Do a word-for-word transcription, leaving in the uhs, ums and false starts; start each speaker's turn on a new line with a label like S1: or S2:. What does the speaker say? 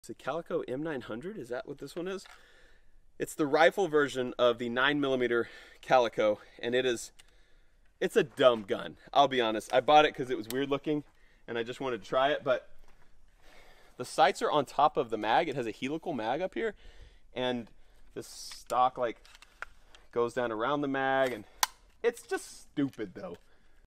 S1: It's a Calico M nine hundred, is that what this one is? It's the rifle version of the nine millimeter Calico, and it is, it's a dumb gun. I'll be honest. I bought it because it was weird looking, and I just wanted to try it, but the sights are on top of the mag. It has a helical mag up here, and this stock like goes down around the mag, and it's just stupid though.